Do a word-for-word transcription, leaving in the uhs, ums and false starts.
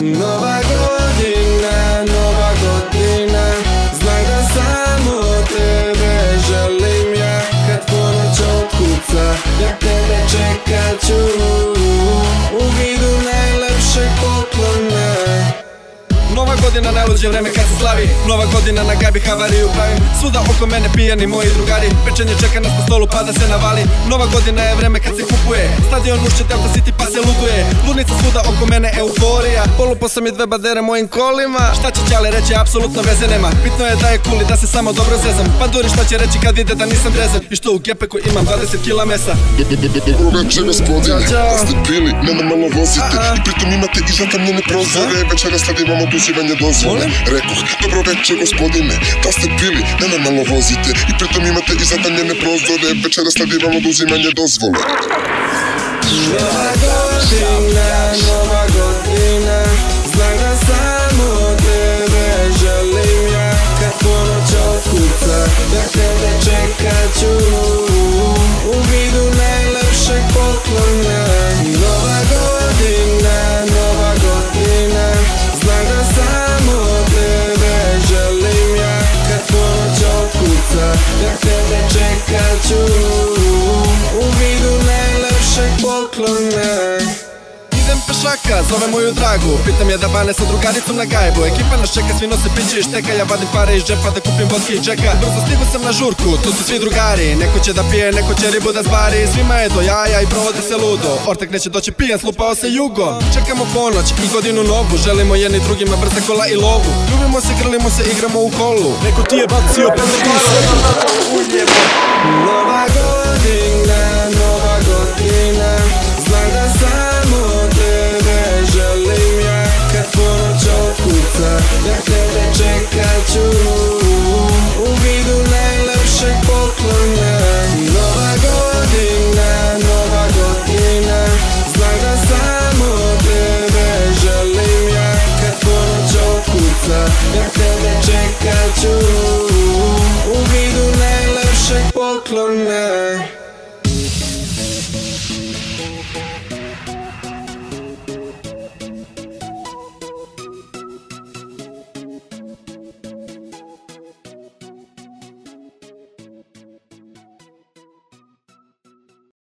Nova godina, nova godina, znak da samo tebe želim ja. Kad ponoć otkuca, ja tebe čekat ću u vidu najlepšeg poklona. Nova godina, najluđe vreme kad se slavi. Nova godina, na gajbi havariju pravim. Svuda oko mene pijani moji drugari. Pečenje čeka nas po stolu pa da se navali. Nova godina je vreme kad se kupuje stadion ušće Delta City pa se luduje. Ludnica svuda oko mene euforija. Polupo sam i dve badere mojim kolima. Šta će ćale reći, apsolutno veze nema. Bitno je da je cool i da se samo dobro zezam. Panduri šta će reći kad vide da nisam drezan i što u gepeku imam dvadeset kila mesa. Dobro večer gospodine, da ste pili, nenormalno vozite i pritom imate i zatamljene prozore. Večera slavimo oduzimanje dozvole. Rekoh, dobro večer gospodine, da ste pili, nenormalno vozite i pritom imate i zatamljene prozore. Večera slavimo oduzimanje dozvole. Nova godina, nova godina, znak da samo tebe želim ja. Kad ponoć otkuca, ja tebe čekat ću u vidu najlepšeg poklona. Nova godina, nova godina, znak da samo tebe želim ja. Kad ponoć otkuca, ja tebe čekat ću u vidu najlepšeg poklona. Idem pešaka, zove moju dragu, pitam je da bane sa drugaricom na gajbu. Ekipa nas čeka, svi nose piće i šteka, ja vadim pare iz džepa da kupim vodke i džeka. Brzo stigu sam na žurku, tu su svi drugari, neko će da pije, neko će ribu da zbari. Svima je do jaja i provodi se ludo, ortak neće doći pijan, slupao se jugo. Čekamo ponoć i godinu novu, želimo jedni drugima brze kola i lovu. Ljubimo se, grlimo se, igramo u kolu. Neko ti je bacio penalti u sebi. Nova godina, nova godina, znak da samo tebe želim ja. Kad ponoć otkuca, ja tebe čekat ću u vidu najlepšeg poklona. Nova godina, nova godina, znak da samo tebe želim ja. Kad ponoć otkuca, ja tebe čekat ću u vidu najlepšeg poklona.